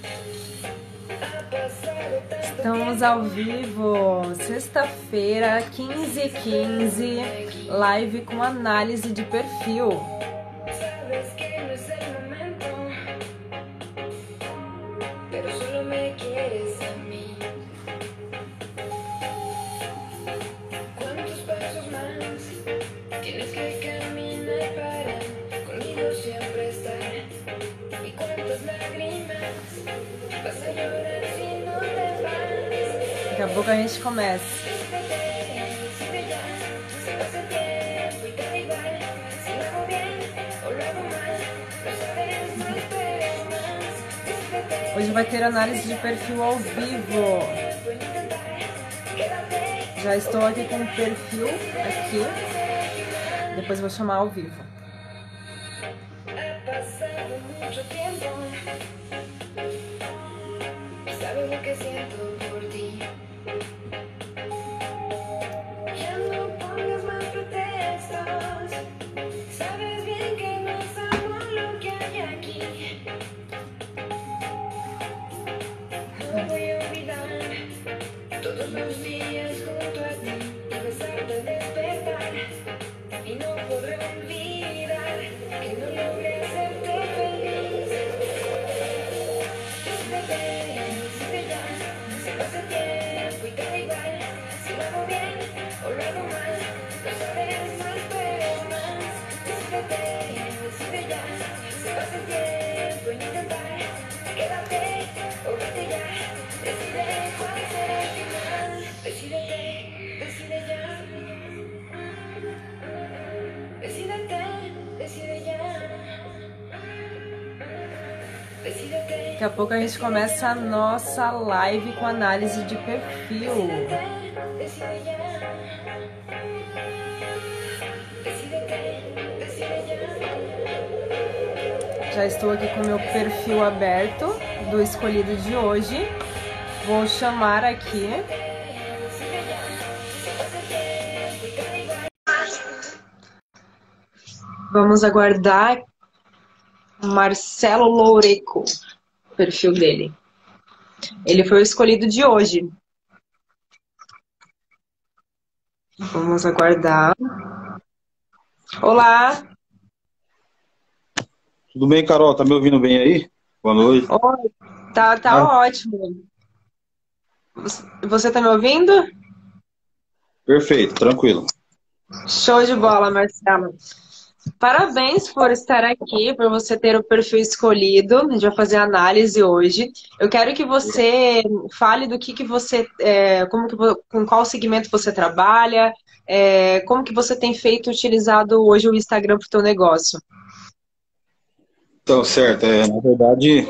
Estamos ao vivo, sexta-feira, 15h15, live com análise de perfil. Daqui a pouco a gente começa. Hoje vai ter análise de perfil ao vivo. Já estou aqui com o perfil aqui. Depois vou chamar ao vivo. Daqui a pouco a gente começa a nossa live com análise de perfil. Já estou aqui com o meu perfil aberto do escolhido de hoje. Vou chamar aqui. Vamos aguardar Marcelo Loureco, o perfil dele. Ele foi o escolhido de hoje. Vamos aguardar. Olá! Tudo bem, Carol? Tá me ouvindo bem aí? Boa noite. Oi, tá ótimo. Você tá me ouvindo? Perfeito, tranquilo. Show de bola, Marcelo. Parabéns por estar aqui, por você ter o perfil escolhido. A gente vai fazer a análise hoje. Eu quero que você fale do que você, com qual segmento você trabalha, como que você tem utilizado hoje o Instagram para o teu negócio. Então, certo. Na verdade,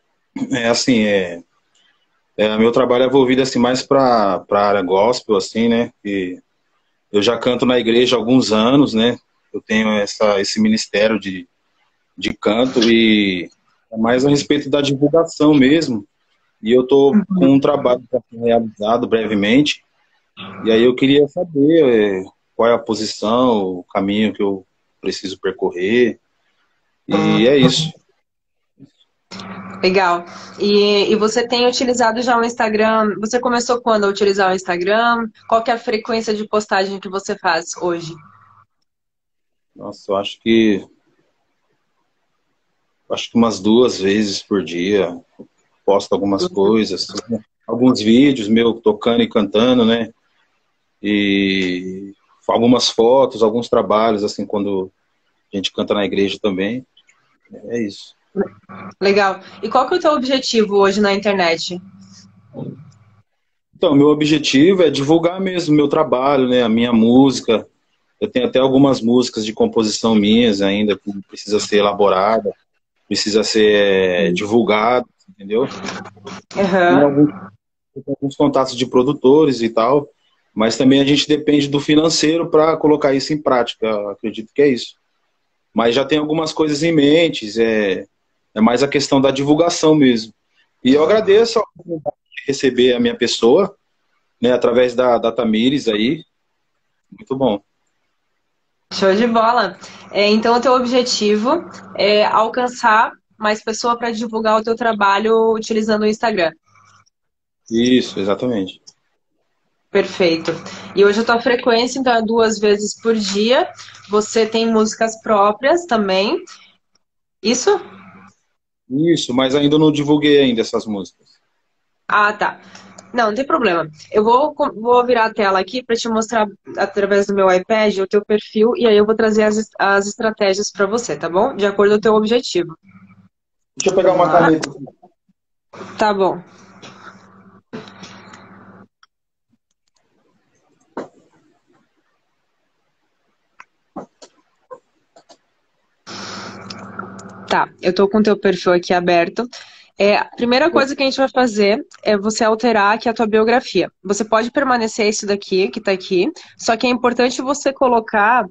meu trabalho é envolvido assim, mais para a área gospel, assim, né? E eu já canto na igreja há alguns anos, né? Eu tenho esse ministério de canto e é mais a respeito da divulgação mesmo. E eu tô com um trabalho para ser realizado brevemente. E aí eu queria saber qual é a posição, o caminho que eu preciso percorrer. E é isso. Legal. E você tem utilizado já o Instagram? Você começou quando a utilizar o Instagram? Qual que é a frequência de postagem que você faz hoje? Nossa, eu acho que umas 2 vezes por dia posto algumas coisas, alguns vídeos meu tocando e cantando, né? E algumas fotos, alguns trabalhos, assim, quando a gente canta na igreja também. É isso. Legal. E qual que é o teu objetivo hoje na internet? Então, meu objetivo é divulgar mesmo o meu trabalho, né? A minha música. Eu tenho até algumas músicas de composição minhas ainda, que precisa ser elaborada, precisa ser divulgada, entendeu? Tem Uhum. alguns contatos de produtores e tal, mas também a gente depende do financeiro para colocar isso em prática. Eu acredito que é isso. Mas já tem algumas coisas em mente, é mais a questão da divulgação mesmo. E eu agradeço a oportunidade de receber a minha pessoa, né, através da Tamires aí. Muito bom. Show de bola. Então, o teu objetivo é alcançar mais pessoa para divulgar o teu trabalho utilizando o Instagram. Isso, exatamente. Perfeito. E hoje a tua frequência, então, é 2 vezes por dia. Você tem músicas próprias também. Isso? Isso, mas ainda não divulguei ainda essas músicas. Ah, tá. Não, não tem problema. Eu vou virar a tela aqui para te mostrar através do meu iPad o teu perfil e aí eu vou trazer as estratégias para você, tá bom? De acordo com o teu objetivo. Deixa eu pegar Vamos uma lá. caneta. Tá bom. Tá, eu tô com o teu perfil aqui aberto. A primeira coisa que a gente vai fazer é você alterar aqui a tua biografia. Você pode permanecer isso daqui, que tá aqui, só que é importante você colocar.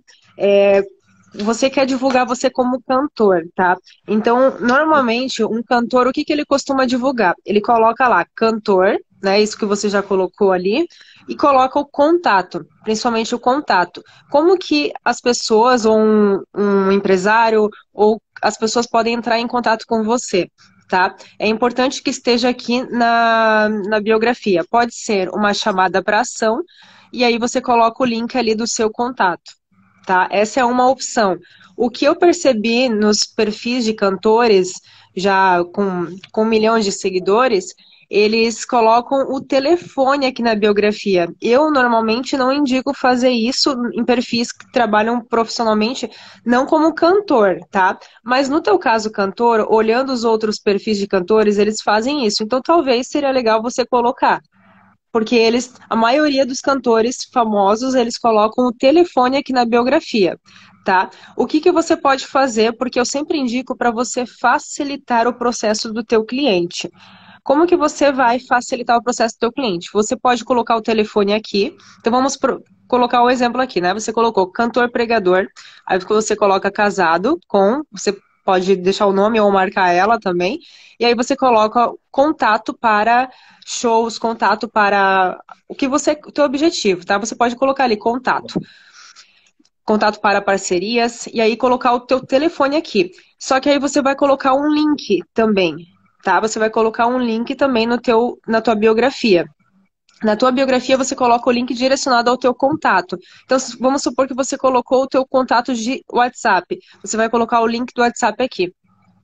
Você quer divulgar você como cantor, tá? Então, normalmente, um cantor, o que que ele costuma divulgar? Ele coloca lá, cantor, né? Isso que você já colocou ali, e coloca o contato, principalmente o contato. Como que as pessoas, ou um empresário, ou as pessoas podem entrar em contato com você? Tá? É importante que esteja aqui na biografia. Pode ser uma chamada para ação, e aí você coloca o link ali do seu contato. Tá? Essa é uma opção. O que eu percebi nos perfis de cantores, já com 1 milhão de seguidores, eles colocam o telefone aqui na biografia. Eu normalmente não indico fazer isso em perfis que trabalham profissionalmente, não como cantor, tá? Mas no teu caso, cantor, olhando os outros perfis de cantores, eles fazem isso. Então talvez seria legal você colocar. Porque a maioria dos cantores famosos, eles colocam o telefone aqui na biografia, tá? O que que você pode fazer? Porque eu sempre indico para você facilitar o processo do teu cliente. Como que você vai facilitar o processo do teu cliente? Você pode colocar o telefone aqui. Então vamos colocar o exemplo aqui, né? Você colocou cantor pregador, aí você coloca casado com, você pode deixar o nome ou marcar ela também. E aí você coloca contato para shows, contato para o teu objetivo, tá? Você pode colocar ali contato. Contato para parcerias e aí colocar o teu telefone aqui. Só que aí você vai colocar um link também, tá? Você vai colocar um link também na tua biografia. Na tua biografia você coloca o link direcionado ao teu contato. Então, vamos supor que você colocou o teu contato de WhatsApp. Você vai colocar o link do WhatsApp aqui,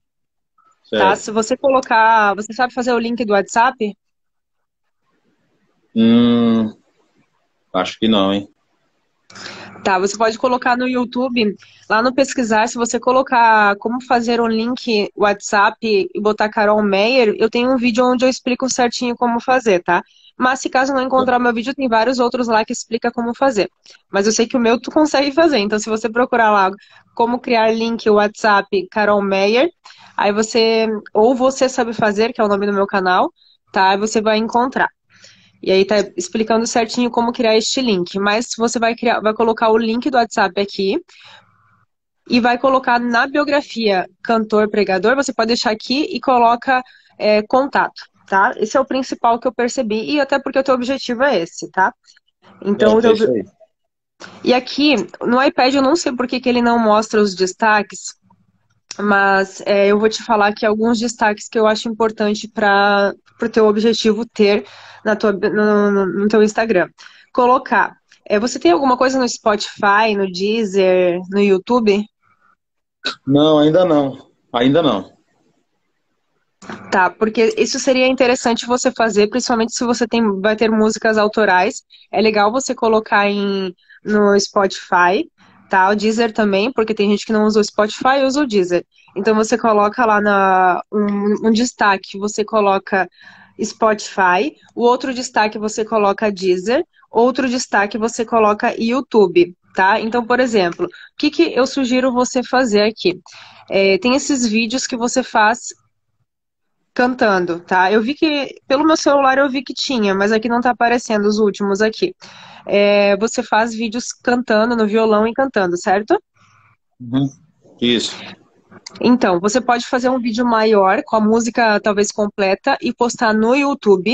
tá? Certo. Se você colocar, você sabe fazer o link do WhatsApp? Hum, acho que não, hein? Tá, você pode colocar no YouTube, lá no pesquisar, se você colocar como fazer um link WhatsApp e botar Carol Meyer, eu tenho um vídeo onde eu explico certinho como fazer, tá? Mas se caso não encontrar meu vídeo, tem vários outros lá que explica como fazer. Mas eu sei que o meu tu consegue fazer, então se você procurar lá como criar link WhatsApp Carol Meyer, aí ou você sabe fazer, que é o nome do meu canal, tá? Aí você vai encontrar. E aí tá explicando certinho como criar este link. Mas você vai colocar o link do WhatsApp aqui e vai colocar na biografia cantor, pregador, você pode deixar aqui e coloca contato, tá? Esse é o principal que eu percebi e até porque o teu objetivo é esse, tá? Então, Certo, é isso aí. E aqui, no iPad, eu não sei por que ele não mostra os destaques, mas eu vou te falar aqui alguns destaques que eu acho importante para o teu objetivo ter no teu Instagram. Colocar. Você tem alguma coisa no Spotify, no Deezer, no YouTube? Não, ainda não. Ainda não. Tá, porque isso seria interessante você fazer, principalmente se você vai ter músicas autorais. É legal você colocar no Spotify, tá? O Deezer também, porque tem gente que não usa o Spotify e usa o Deezer. Então você coloca lá um destaque, você coloca Spotify, o outro destaque você coloca Deezer, outro destaque você coloca YouTube, tá? Então, por exemplo, o que que eu sugiro você fazer aqui? Tem esses vídeos que você faz cantando, tá? Eu vi que, pelo meu celular eu vi que tinha, mas aqui não tá aparecendo os últimos aqui. Você faz vídeos cantando no violão e cantando, certo? Uhum. Isso. Então, você pode fazer um vídeo maior, com a música talvez completa, e postar no YouTube,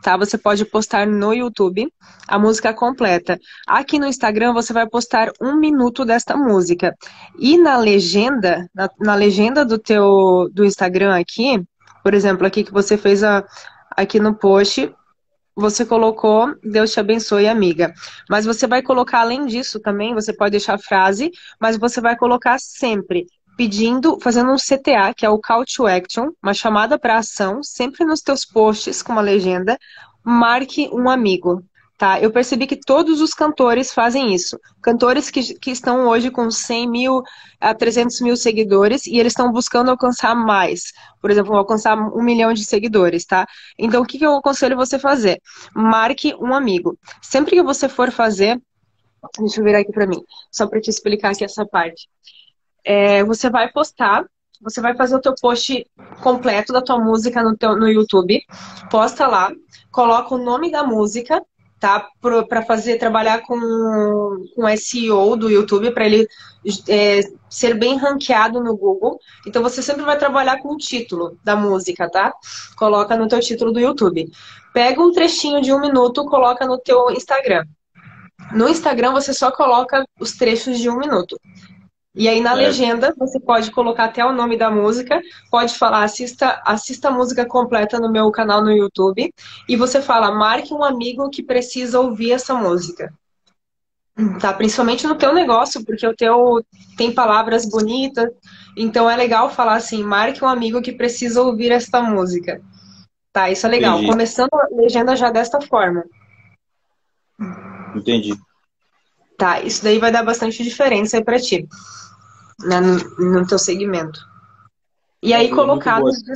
tá? Você pode postar no YouTube a música completa. Aqui no Instagram você vai postar 1 minuto desta música. E na legenda, na legenda do Instagram aqui, por exemplo, aqui que você fez aqui no post, você colocou Deus te abençoe, amiga. Mas você vai colocar, além disso também, você pode deixar a frase, mas você vai colocar sempre pedindo, fazendo um CTA, que é o Call to Action, uma chamada para ação, sempre nos teus posts com uma legenda, marque um amigo. Tá? Eu percebi que todos os cantores fazem isso. Cantores que estão hoje com 100 mil a 300 mil seguidores e eles estão buscando alcançar mais. Por exemplo, alcançar 1 milhão de seguidores, tá? Então, o que eu aconselho você fazer? Marque um amigo. Sempre que você for fazer... Deixa eu virar aqui pra mim, só para te explicar aqui essa parte. Você vai postar, você vai fazer o teu post completo da tua música no YouTube, posta lá, coloca o nome da música, tá? Para trabalhar com SEO do YouTube, para ele ser bem ranqueado no Google. Então você sempre vai trabalhar com o título da música, tá? Coloca no teu título do YouTube. Pega um trechinho de 1 minuto, coloca no teu Instagram. No Instagram você só coloca os trechos de 1 minuto. E aí na legenda você pode colocar até o nome da música, pode falar assista a música completa no meu canal no YouTube e você fala marque um amigo que precisa ouvir essa música. Tá? Principalmente no teu negócio, porque o teu tem palavras bonitas, então é legal falar assim, marque um amigo que precisa ouvir esta música. Tá, isso é legal. Entendi. Começando a legenda já desta forma. Entendi. Tá, isso daí vai dar bastante diferença aí pra ti, né, no teu segmento. E aí colocar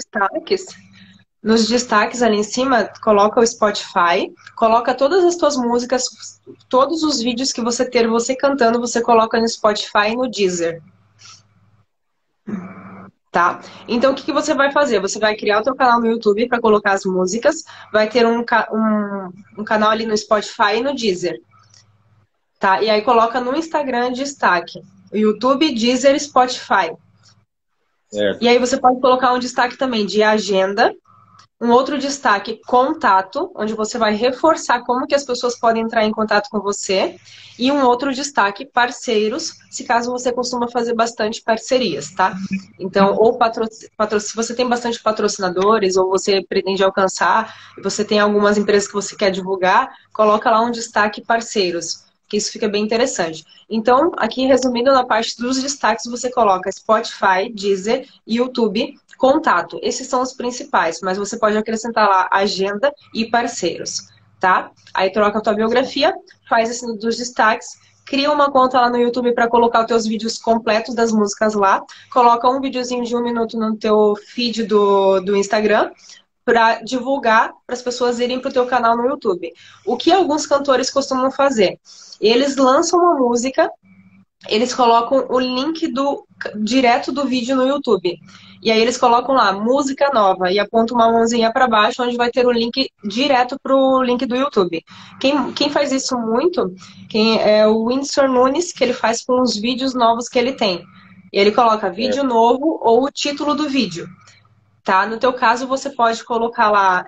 nos destaques ali em cima, coloca o Spotify, coloca todas as tuas músicas, todos os vídeos que você ter você cantando, você coloca no Spotify e no Deezer. Tá? Então, o que você vai fazer? Você vai criar o teu canal no YouTube para colocar as músicas, vai ter um canal ali no Spotify e no Deezer. Tá? E aí coloca no Instagram destaque. YouTube, Deezer, Spotify. Certo. E aí você pode colocar um destaque também de agenda, um outro destaque contato, onde você vai reforçar como que as pessoas podem entrar em contato com você, e um outro destaque parceiros, se caso você costuma fazer bastante parcerias, tá? Então, ou se você tem bastante patrocinadores, ou você pretende alcançar, e você tem algumas empresas que você quer divulgar, coloca lá um destaque parceiros, que isso fica bem interessante. Então, aqui resumindo na parte dos destaques, você coloca Spotify, Deezer, YouTube, contato. Esses são os principais, mas você pode acrescentar lá agenda e parceiros, tá? Aí troca a tua biografia, faz esse dos destaques, cria uma conta lá no YouTube para colocar os teus vídeos completos das músicas lá, coloca um videozinho de 1 minuto no teu feed do Instagram, para divulgar, para as pessoas irem para o teu canal no YouTube. O que alguns cantores costumam fazer? Eles lançam uma música, eles colocam o link direto do vídeo no YouTube. E aí eles colocam lá, música nova, e apontam uma mãozinha para baixo, onde vai ter o link direto para o link do YouTube. Quem faz isso muito é o Whindersson Nunes, que ele faz com os vídeos novos que ele tem. E ele coloca vídeo novo ou o título do vídeo. Tá? No teu caso, você pode colocar lá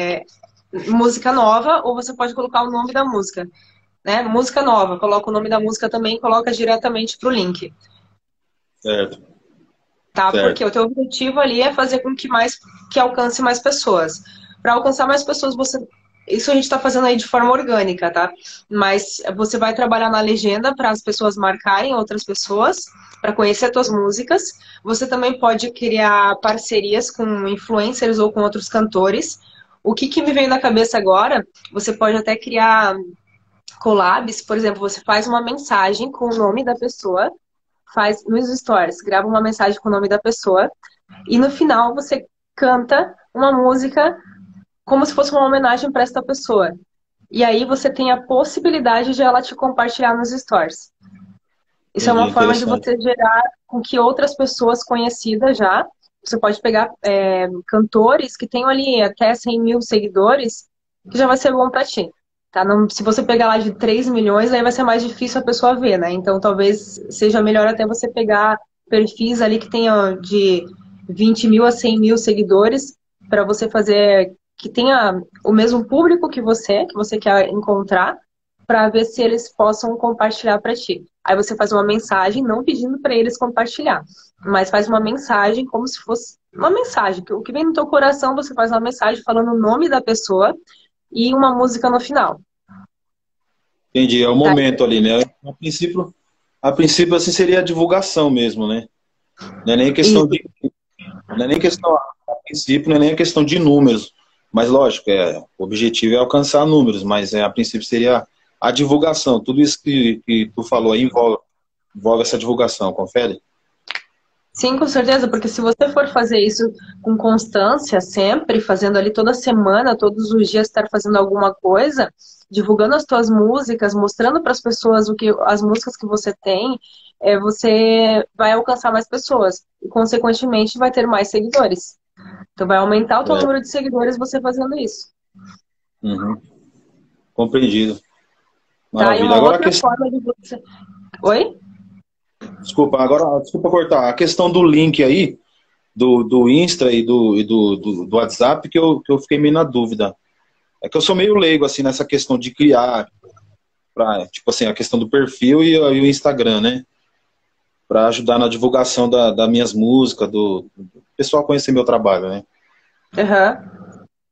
música nova, ou você pode colocar o nome da música. Né? Música nova, coloca o nome da música também e coloca diretamente pro link. Certo. Tá? Certo. Porque o teu objetivo ali é fazer com que alcance mais pessoas. Para alcançar mais pessoas, isso a gente está fazendo aí de forma orgânica, tá? Mas você vai trabalhar na legenda para as pessoas marcarem outras pessoas, para conhecer as tuas músicas. Você também pode criar parcerias com influencers ou com outros cantores. O que me veio na cabeça agora, você pode até criar collabs, por exemplo, você faz uma mensagem com o nome da pessoa, faz nos stories, grava uma mensagem com o nome da pessoa, e no final você canta uma música como se fosse uma homenagem para esta pessoa. E aí você tem a possibilidade de ela te compartilhar nos stories. Isso é uma forma de você gerar com que outras pessoas conhecidas já, você pode pegar cantores que tenham ali até 100 mil seguidores, que já vai ser bom para ti. Tá? Se você pegar lá de 3 milhões, aí vai ser mais difícil a pessoa ver, né? Então talvez seja melhor até você pegar perfis ali que tenham de 20 mil a 100 mil seguidores, para você fazer que tenha o mesmo público que você quer encontrar, para ver se eles possam compartilhar para ti. Aí você faz uma mensagem, não pedindo para eles compartilhar, mas faz uma mensagem como se fosse uma mensagem. O que vem no teu coração, você faz uma mensagem falando o nome da pessoa e uma música no final. Entendi, é o Tá? momento ali, né? A princípio assim seria a divulgação mesmo, né? Não é nem questão Isso. de, não é nem questão, a princípio, não é nem a questão de números, mas lógico, o objetivo é alcançar números, mas a princípio seria a divulgação. Tudo isso que tu falou aí envolve essa divulgação, confere? Sim, com certeza, porque se você for fazer isso com constância, sempre, fazendo ali toda semana, todos os dias estar fazendo alguma coisa, divulgando as tuas músicas, mostrando para as pessoas as músicas que você tem, você vai alcançar mais pessoas e, consequentemente, vai ter mais seguidores. Então, vai aumentar o teu É, número de seguidores você fazendo isso, uhum, compreendido. tá? E Maravilha. uma Agora a outra questão, forma de você... Oi? desculpa cortar, a questão do link aí, do Insta e do WhatsApp, que eu fiquei meio na dúvida. É que eu sou meio leigo, assim, nessa questão de criar, tipo assim, a questão do perfil e o Instagram, né? Para ajudar na divulgação das minhas músicas, do pessoal conhecer meu trabalho, né? Aham.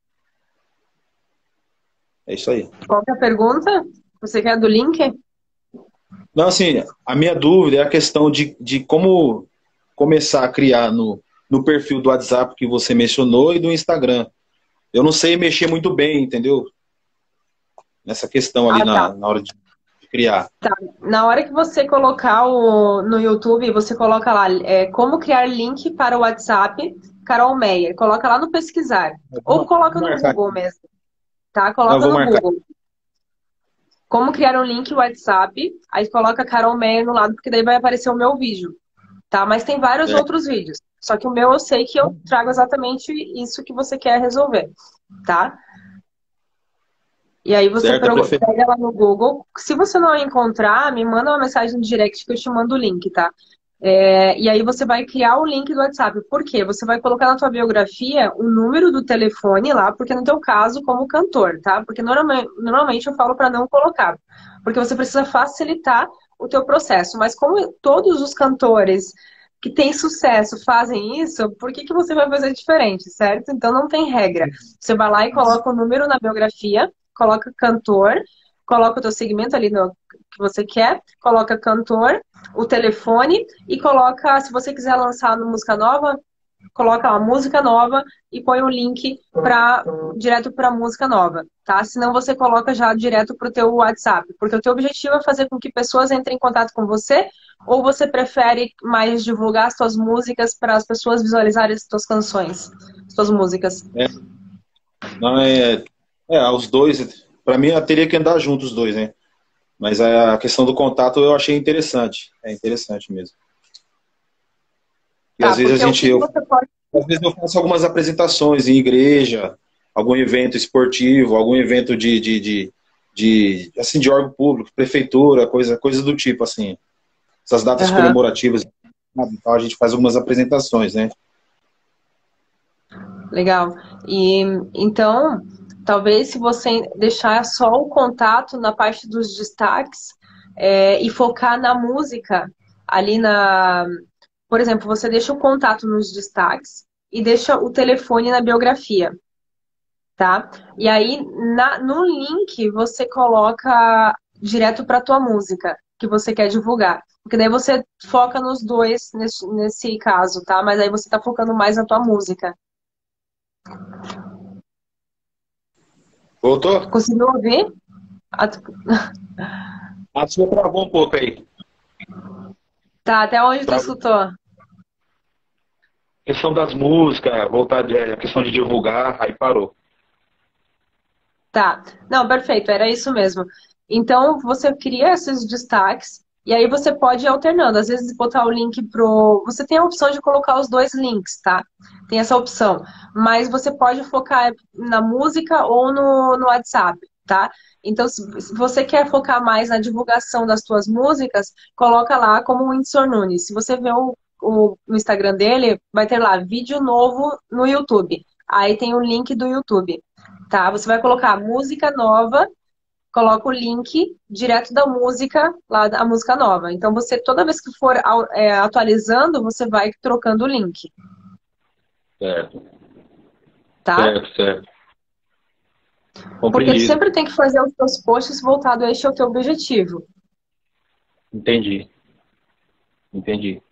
É isso aí. Qual que é a pergunta? Você quer do link? Não, assim, a minha dúvida é a questão de como começar a criar no perfil do WhatsApp que você mencionou e do Instagram. Eu não sei mexer muito bem, entendeu? Nessa questão ali Ah, tá. na hora de criar. Na hora que você colocar no YouTube, você coloca lá como criar link para o WhatsApp, Carol Meyer. Coloca lá no pesquisar. Ou Vou coloca no marcar. Google mesmo, tá? Não, eu Coloca vou no marcar. Google. Como criar um link WhatsApp, aí coloca Carol Meyer no lado, porque daí vai aparecer o meu vídeo, tá? Mas tem vários Certo, outros vídeos. Só que o meu eu sei que eu trago exatamente isso que você quer resolver, tá? E aí você certo, é perfeito. pega lá no Google. Se você não encontrar, me manda uma mensagem no direct que eu te mando o link, tá? E aí você vai criar o link do WhatsApp. Por quê? Você vai colocar na tua biografia o número do telefone lá, porque no teu caso, como cantor, tá? Porque normalmente eu falo para não colocar, porque você precisa facilitar o teu processo. Mas como todos os cantores que têm sucesso fazem isso, por que que você vai fazer diferente, certo? Então não tem regra. Você vai lá e coloca o número na biografia, coloca cantor, coloca o teu segmento ali no que você quer, coloca cantor, o telefone e coloca, se você quiser lançar uma música nova, coloca uma música nova e põe o link direto para a música nova, tá? Senão você coloca já direto para o teu WhatsApp, porque o teu objetivo é fazer com que pessoas entrem em contato com você, ou você prefere mais divulgar as tuas músicas para as pessoas visualizarem as tuas canções, as tuas músicas? É, não, os dois, para mim, eu teria que andar juntos os dois, né? Mas a questão do contato eu achei interessante. É interessante mesmo. E Tá, às vezes porque o que você pode... às vezes eu faço algumas apresentações em igreja, algum evento esportivo, algum evento assim, de órgão público, prefeitura, coisa do tipo, assim. Essas datas Aham. comemorativas, então a gente faz algumas apresentações, né? Legal. E então, talvez se você deixar só o contato na parte dos destaques e focar na música, ali por exemplo, você deixa o contato nos destaques e deixa o telefone na biografia, tá? E aí no link você coloca direto para tua música que você quer divulgar. Porque daí você foca nos dois nesse caso, tá? Mas aí você tá focando mais na tua música. Voltou? Conseguiu ouvir? Ah, A sua travou um pouco aí. tá, até onde tu Travou. escutou? Questão das músicas, a questão de divulgar, aí parou. Tá. Não, perfeito, era isso mesmo. Então, você cria esses destaques e aí você pode ir alternando. Às vezes, botar o link pro. Você tem a opção de colocar os dois links, tá? Tem essa opção. Mas você pode focar na música ou no WhatsApp, tá? Então, se você quer focar mais na divulgação das suas músicas, coloca lá como o Whindersson Nunes. Se você vê no Instagram dele, vai ter lá vídeo novo no YouTube. Aí tem o link do YouTube. tá? Você vai colocar música nova, coloca o link direto da música, lá da música nova. Então, você, toda vez que for atualizando, você vai trocando o link, Certo, tá? certo, certo. Porque tu Compreendido. sempre tem que fazer os seus posts voltados a este ao teu objetivo. Entendi, entendi.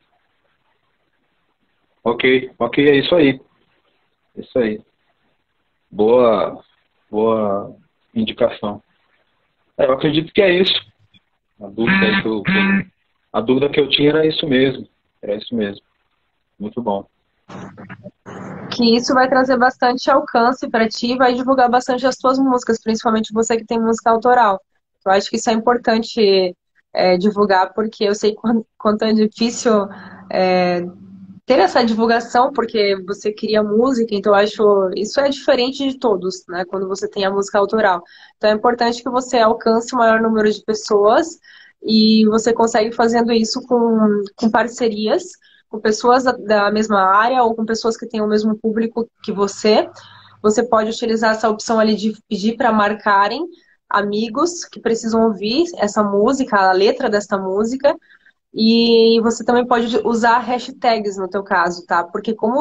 Ok, ok, é isso aí. É isso aí. Boa, boa indicação. Eu acredito que é isso. A dúvida, aí a dúvida que eu tinha era isso mesmo. Era isso mesmo. Muito bom. Que isso vai trazer bastante alcance para ti e vai divulgar bastante as tuas músicas, principalmente você que tem música autoral. Eu acho que isso é importante divulgar, porque eu sei quanto é difícil é, ter essa divulgação, porque você cria música, então eu acho isso é diferente de todos, né? Quando você tem a música autoral. Então é importante que você alcance o maior número de pessoas e você consegue fazendo isso com parcerias, com pessoas da mesma área ou com pessoas que têm o mesmo público que você. Você pode utilizar essa opção ali de pedir para marcarem amigos que precisam ouvir essa música, a letra dessa música, e você também pode usar hashtags no teu caso, tá? Porque como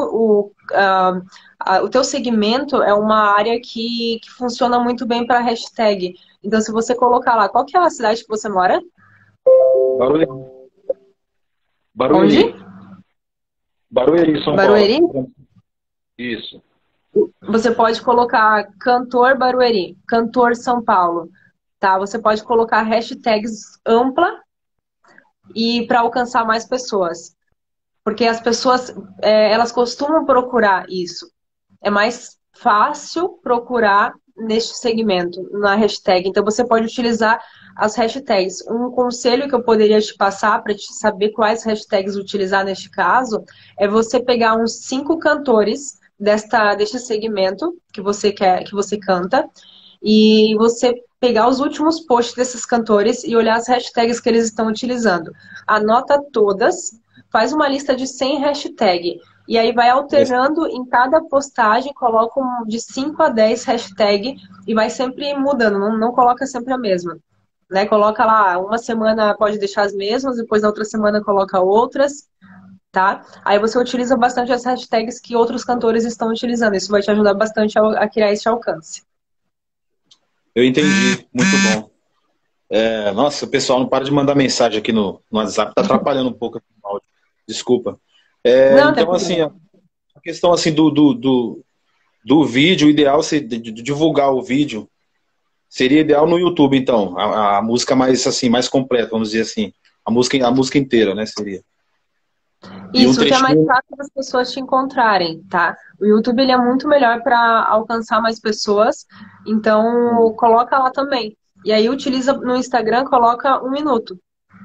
o teu segmento é uma área que funciona muito bem para hashtag. Então, se você colocar lá, qual que é a cidade que você mora? Barueri. Onde? Barueri. Barueri, São Barueri? Paulo. Isso. Você pode colocar cantor Barueri, cantor São Paulo, tá? Você pode colocar hashtags ampla e para alcançar mais pessoas. Porque as pessoas, elas costumam procurar isso. É mais fácil procurar neste segmento, na hashtag. Então, você pode utilizar as hashtags. Um conselho que eu poderia te passar para te saber quais hashtags utilizar neste caso é você pegar uns 5 cantores deste segmento que você quer, que você canta, e você pegar os últimos posts desses cantores e olhar as hashtags que eles estão utilizando. Anota todas, faz uma lista de 100 hashtags. E aí vai alternando em cada postagem, coloca de 5 a 10 hashtags e vai sempre mudando, não coloca sempre a mesma. Né? Coloca lá, uma semana pode deixar as mesmas, depois na outra semana coloca outras, tá? Aí você utiliza bastante as hashtags que outros cantores estão utilizando. Isso vai te ajudar bastante a criar esse alcance. Eu entendi. Muito bom. Nossa, o pessoal não para de mandar mensagem aqui no WhatsApp. Tá atrapalhando um pouco aqui o áudio. Desculpa. Não, tem Então, assim, problema. a questão assim do vídeo, o ideal de divulgar o vídeo seria ideal no YouTube, então. A música mais assim, mais completa, vamos dizer assim. A música inteira, né? Seria. E um Isso, que é mais trechinho. fácil das pessoas te encontrarem, tá? O YouTube ele é muito melhor para alcançar mais pessoas, então coloca lá também. E aí utiliza no Instagram, coloca 1 minuto.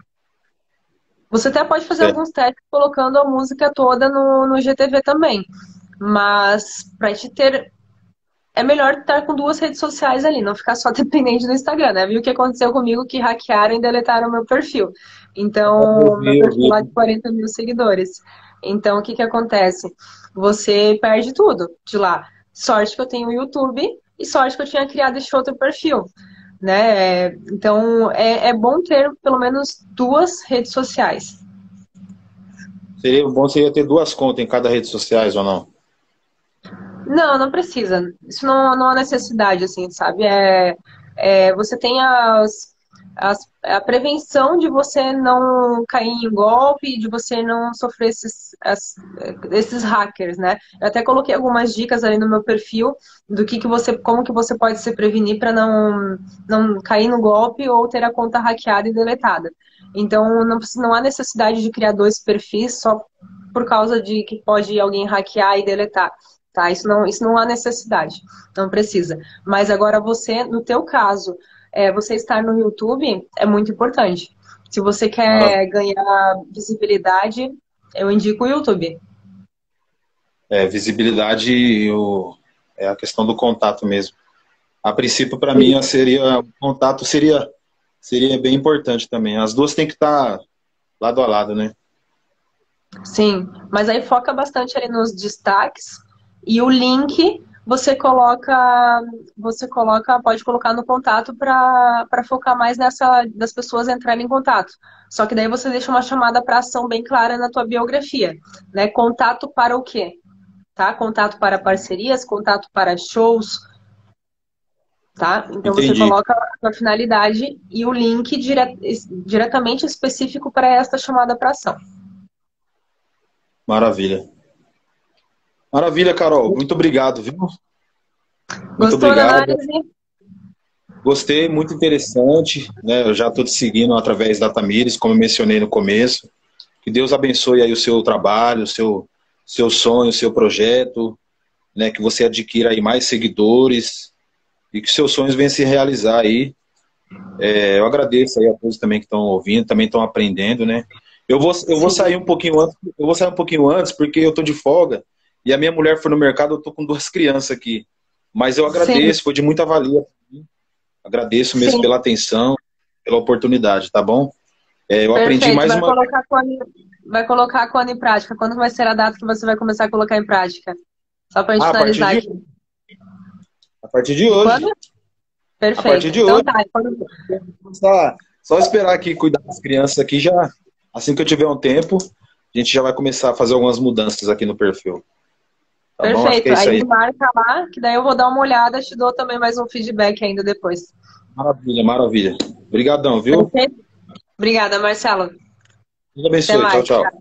Você até pode fazer Certo. alguns testes colocando a música toda no GTV também. Mas para te ter. É melhor estar com 2 redes sociais ali, não ficar só dependente do Instagram, né? Viu o que aconteceu comigo que hackearam e deletaram o meu perfil. Então, meu Eu perfil lá de vi. 40 mil seguidores. Então, o que que acontece? Você perde tudo de lá. Sorte que eu tenho o YouTube e sorte que eu tinha criado este outro perfil, né? Então, é bom ter pelo menos 2 redes sociais. Seria bom seria ter duas contas em cada rede sociais ou não? Não, não precisa. Isso não há necessidade, assim, sabe? Você tem a prevenção de você não cair em golpe, de você não sofrer esses hackers, né? Eu até coloquei algumas dicas ali no meu perfil do como que você pode se prevenir para não cair no golpe ou ter a conta hackeada e deletada. Então, não há necessidade de criar 2 perfis só por causa de que pode alguém hackear e deletar. Tá? Isso não há necessidade, não precisa. Mas agora você, no teu caso, você estar no YouTube é muito importante. Se você quer ganhar visibilidade, eu indico o YouTube. Visibilidade é a questão do contato mesmo. A princípio, para mim, o contato seria bem importante também. As duas têm que estar lado a lado, né? Sim, mas aí foca bastante ali nos destaques e o link pode colocar no contato para focar mais nessa das pessoas entrarem em contato. Só que daí você deixa uma chamada para ação bem clara na tua biografia, né? Contato para o quê? Tá? Contato para parcerias, contato para shows, tá? Então você Entendi. coloca a tua finalidade e o link diretamente específico para esta chamada para ação. Maravilha. Maravilha, Carol. Muito obrigado, viu? Muito Gostou da obrigado. análise? Gostei, muito interessante, né? Eu já estou te seguindo através da Tamires, como eu mencionei no começo. Que Deus abençoe aí o seu trabalho, seu sonho, o seu projeto, né? Que você adquira aí mais seguidores e que seus sonhos venham se realizar aí. Eu agradeço aí a todos também que estão ouvindo, também estão aprendendo, né? Eu vou sair um pouquinho antes, porque eu estou de folga e a minha mulher foi no mercado, eu estou com 2 crianças aqui. Mas eu Sim, agradeço, foi de muita valia. Agradeço mesmo sim. pela atenção, pela oportunidade, tá bom? Eu aprendi Perfeito. mais uma. Vai colocar quando em prática? Quando vai ser a data que você vai começar a colocar em prática? Só para a gente Ah, finalizar aqui. a partir de hoje. Quando? A partir Perfeito. de Então hoje, tá. só esperar aqui cuidar das crianças aqui já. Assim que eu tiver um tempo, a gente já vai começar a fazer algumas mudanças aqui no perfil. Tá bom? Acho que Perfeito. é isso Aí aí. me marca lá, que daí eu vou dar uma olhada, te dou também mais um feedback ainda depois. Maravilha, maravilha. Obrigadão, viu? Perfeito? Obrigada, Marcelo. Deus Até abençoe. Tchau, mais. tchau.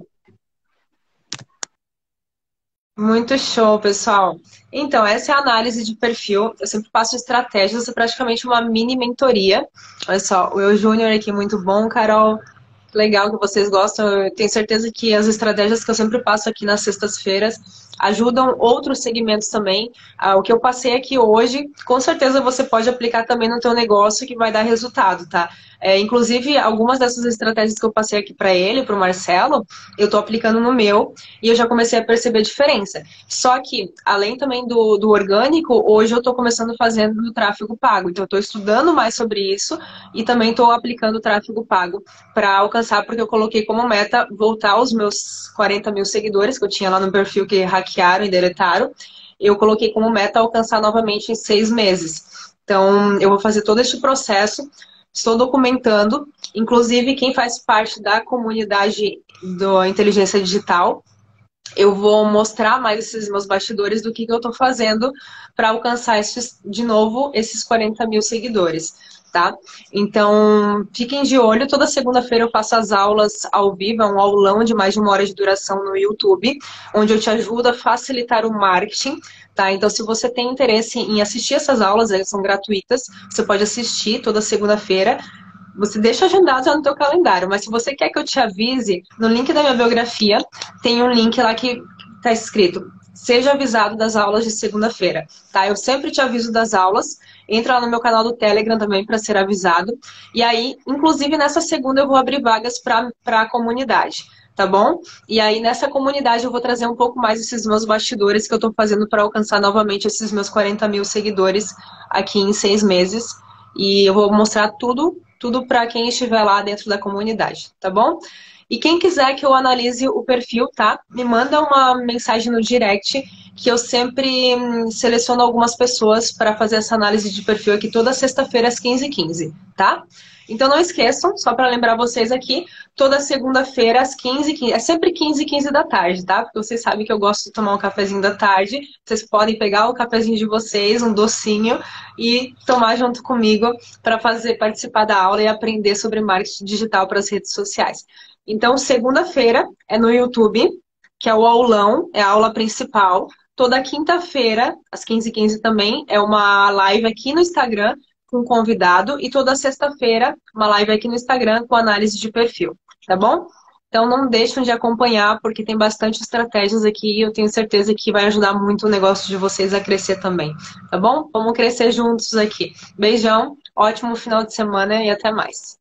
Muito show, pessoal. Então, essa é a análise de perfil. Eu sempre passo estratégias, é praticamente uma mini mentoria. Olha só, o Eu Júnior aqui, muito bom, Carol. Legal que vocês gostam. Eu tenho certeza que as estratégias que eu sempre passo aqui nas sextas-feiras ajudam outros segmentos também. O que eu passei aqui hoje, com certeza você pode aplicar também no teu negócio que vai dar resultado, tá? Inclusive, algumas dessas estratégias que eu passei aqui para ele, para o Marcelo, eu estou aplicando no meu e eu já comecei a perceber a diferença. Só que, além também do orgânico, hoje eu estou começando fazendo o tráfego pago. Então, eu estou estudando mais sobre isso e também estou aplicando o tráfego pago para alcançar, porque eu coloquei como meta voltar aos meus 40 mil seguidores que eu tinha lá no perfil que hackearam e deletaram. Eu coloquei como meta alcançar novamente em 6 meses. Então, eu vou fazer todo este processo, estou documentando, inclusive quem faz parte da comunidade da inteligência digital, eu vou mostrar mais esses meus bastidores do que eu estou fazendo para alcançar de novo esses 40 mil seguidores, tá? Então, fiquem de olho. Toda segunda-feira eu faço as aulas ao vivo, é um aulão de mais de 1 hora de duração no YouTube, onde eu te ajudo a facilitar o marketing, tá? Então, se você tem interesse em assistir essas aulas, elas são gratuitas, você pode assistir toda segunda-feira. Você deixa agendado já no teu calendário, mas se você quer que eu te avise, no link da minha biografia tem um link lá que está escrito: seja avisado das aulas de segunda-feira, tá? Eu sempre te aviso das aulas. Entra lá no meu canal do Telegram também para ser avisado. E aí, inclusive nessa segunda eu vou abrir vagas para a comunidade, tá bom? E aí nessa comunidade eu vou trazer um pouco mais esses meus bastidores que eu estou fazendo para alcançar novamente esses meus 40 mil seguidores aqui em 6 meses. E eu vou mostrar tudo para quem estiver lá dentro da comunidade, tá bom? E quem quiser que eu analise o perfil, tá? Me manda uma mensagem no direct, que eu sempre seleciono algumas pessoas para fazer essa análise de perfil aqui toda sexta-feira às 15h15, tá? Então não esqueçam, só para lembrar vocês aqui, toda segunda-feira às 15h15, é sempre 15h15 da tarde, tá? Porque vocês sabem que eu gosto de tomar um cafezinho da tarde, vocês podem pegar o cafezinho de vocês, um docinho, e tomar junto comigo para participar da aula e aprender sobre marketing digital para as redes sociais. Então, segunda-feira é no YouTube, que é o aulão, é a aula principal. Toda quinta-feira, às 15h15 também, é uma live aqui no Instagram com um convidado. E toda sexta-feira, uma live aqui no Instagram com análise de perfil, tá bom? Então, não deixem de acompanhar, porque tem bastante estratégias aqui e eu tenho certeza que vai ajudar muito o negócio de vocês a crescer também, tá bom? Vamos crescer juntos aqui. Beijão, ótimo final de semana e até mais.